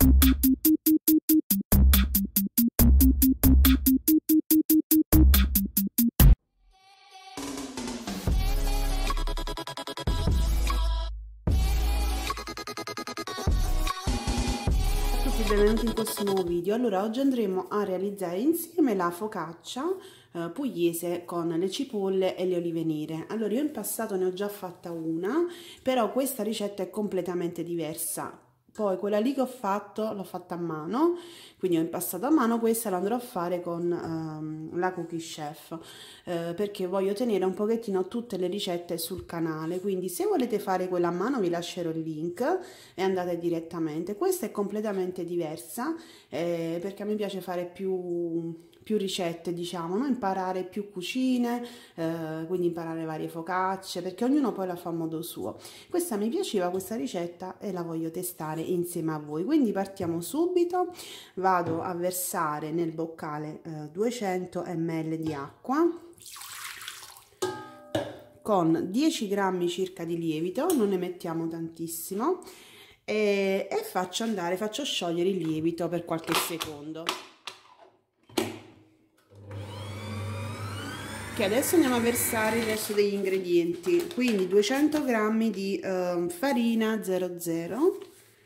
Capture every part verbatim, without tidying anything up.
Benvenuti in questo nuovo video. Allora, oggi andremo a realizzare insieme la focaccia eh, pugliese con le cipolle e le olive nere. Allora, io in passato ne ho già fatta una, però questa ricetta è completamente diversa. Poi quella lì che ho fatto l'ho fatta a mano, quindi ho impastato a mano. Questa la andrò a fare con ehm, la Cookie Chef, eh, perché voglio tenere un pochettino tutte le ricette sul canale. Quindi se volete fare quella a mano vi lascerò il link e andate direttamente. Questa è completamente diversa, eh, perché a me piace fare più... più ricette, diciamo, no? Imparare più cucine, eh, quindi imparare varie focacce, perché ognuno poi la fa a modo suo. Questa mi piaceva, questa ricetta, e la voglio testare insieme a voi. Quindi partiamo subito. Vado a versare nel boccale eh, duecento millilitri di acqua con dieci grammi circa di lievito, non ne mettiamo tantissimo, e, e faccio andare, faccio sciogliere il lievito per qualche secondo. Che adesso andiamo a versare il resto degli ingredienti, quindi duecento grammi di eh, farina zero zero,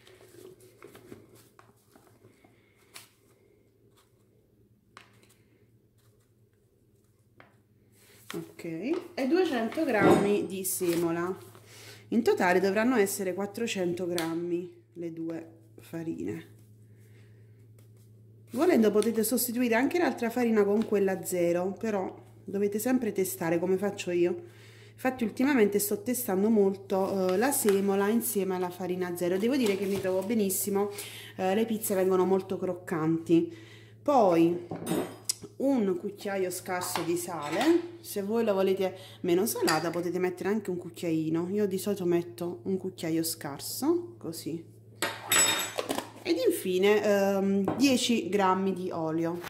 ok, e duecento grammi di semola. In totale dovranno essere quattrocento grammi le due farine. Volendo potete sostituire anche l'altra farina con quella zero, però dovete sempre testare come faccio io. Infatti ultimamente sto testando molto eh, la semola insieme alla farina zero. Devo dire che mi trovo benissimo, eh, le pizze vengono molto croccanti. Poi un cucchiaio scarso di sale, se voi la volete meno salata potete mettere anche un cucchiaino. Io di solito metto un cucchiaio scarso, così. Ed infine ehm, dieci grammi di olio.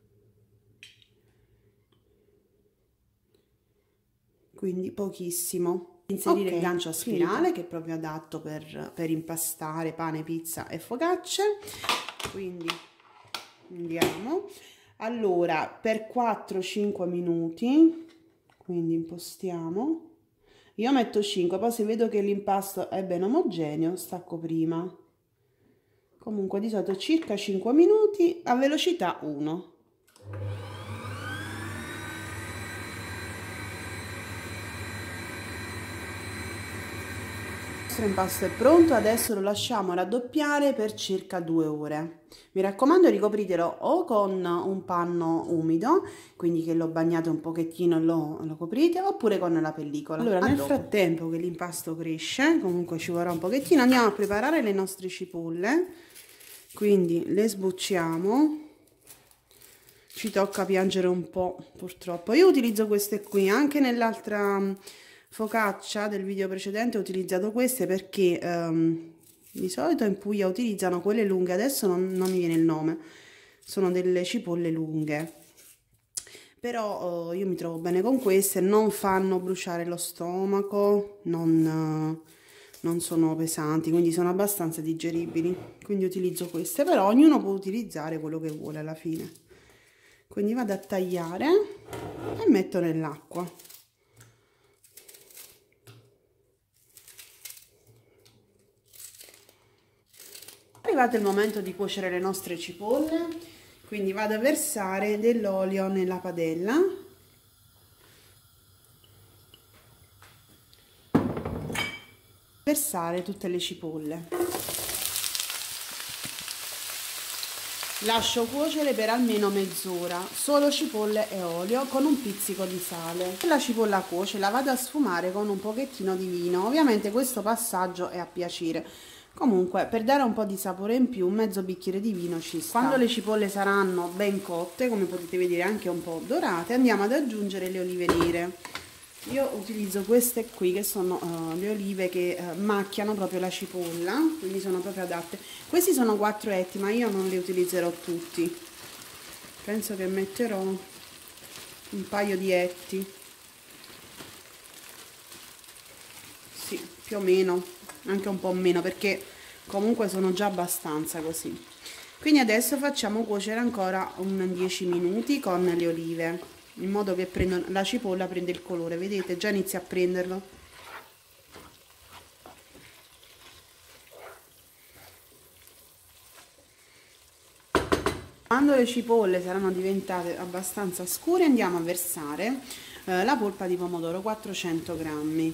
Quindi pochissimo. Inserire okay, il gancio a spirale, finito, che è proprio adatto per, per impastare pane, pizza e focacce. Quindi andiamo. Allora, per quattro cinque minuti, quindi impostiamo. Io metto cinque, poi se vedo che l'impasto è ben omogeneo stacco prima. Comunque di solito circa cinque minuti a velocità uno. Il nostro impasto è pronto, adesso lo lasciamo raddoppiare per circa due ore. Mi raccomando, ricopritelo o con un panno umido, quindi che lo bagnate un pochettino e lo, lo coprite, oppure con la pellicola. Allora, nel frattempo che l'impasto cresce, comunque ci vorrà un pochettino, andiamo a preparare le nostre cipolle. Quindi le sbucciamo. Ci tocca piangere un po', purtroppo. Io utilizzo queste qui, anche nell'altra focaccia del video precedente ho utilizzato queste, perché um, di solito in Puglia utilizzano quelle lunghe, adesso non, non mi viene il nome, sono delle cipolle lunghe, però uh, io mi trovo bene con queste, non fanno bruciare lo stomaco, non, uh, non sono pesanti, quindi sono abbastanza digeribili, quindi utilizzo queste, però ognuno può utilizzare quello che vuole alla fine. Quindi vado a tagliare e metto nell'acqua. Arrivato il momento di cuocere le nostre cipolle, quindi vado a versare dell'olio nella padella. Versare tutte le cipolle. Lascio cuocere per almeno mezz'ora, solo cipolle e olio con un pizzico di sale. La cipolla cuoce, la vado a sfumare con un pochettino di vino. Ovviamente questo passaggio è a piacere. Comunque, per dare un po' di sapore in più, mezzo bicchiere di vino ci sta. Quando le cipolle saranno ben cotte, come potete vedere anche un po' dorate, andiamo ad aggiungere le olive nere. Io utilizzo queste qui, che sono uh, le olive che uh, macchiano proprio la cipolla, quindi sono proprio adatte. Questi sono quattro etti, ma io non li utilizzerò tutti. Penso che metterò un paio di etti. Sì, più o meno, anche un po' meno, perché comunque sono già abbastanza così. Quindi adesso facciamo cuocere ancora un dieci minuti con le olive, in modo che prendo, la cipolla prende il colore, vedete? Già inizia a prenderlo. Quando le cipolle saranno diventate abbastanza scure andiamo a versare eh, la polpa di pomodoro, quattrocento grammi.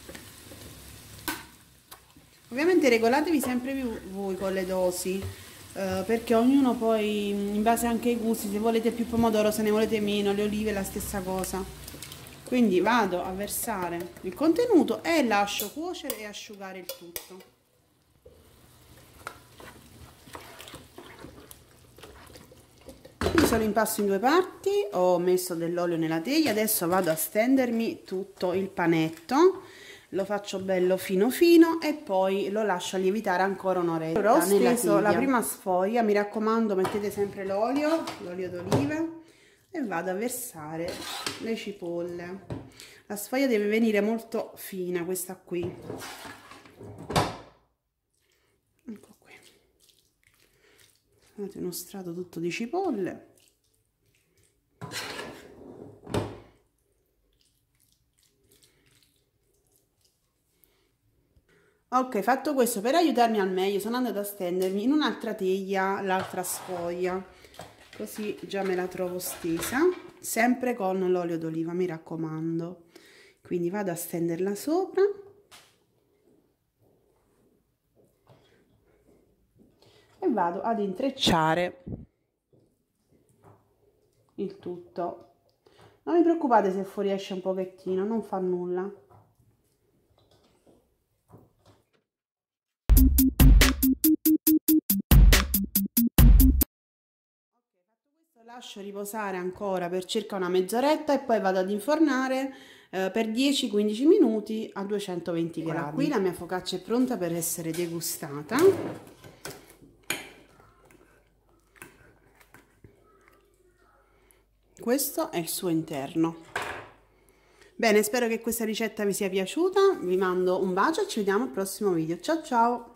Ovviamente regolatevi sempre più voi con le dosi, eh, perché ognuno poi, in base anche ai gusti, se volete più pomodoro, se ne volete meno, le olive la stessa cosa. Quindi vado a versare il contenuto e lascio cuocere e asciugare il tutto. L'impasto in due parti, ho messo dell'olio nella teglia, adesso vado a stendermi tutto il panetto, lo faccio bello fino fino e poi lo lascio lievitare ancora un'oretta. Allora, ho steso la prima sfoglia, mi raccomando mettete sempre l'olio, l'olio d'oliva, e vado a versare le cipolle. La sfoglia deve venire molto fina, questa qui. Ecco qui. Fate uno strato tutto di cipolle. Ok, fatto questo, per aiutarmi al meglio sono andata a stendermi in un'altra teglia l'altra sfoglia, così già me la trovo stesa, sempre con l'olio d'oliva, mi raccomando. Quindi vado a stenderla sopra e vado ad intrecciare il tutto. Non vi preoccupate se fuoriesce un pochettino, non fa nulla. Lascio riposare ancora per circa una mezz'oretta e poi vado ad infornare eh, per dieci quindici minuti a duecentoventi gradi. Ora, qui la mia focaccia è pronta per essere degustata. Questo è il suo interno. Bene, spero che questa ricetta vi sia piaciuta, vi mando un bacio e ci vediamo al prossimo video. Ciao ciao!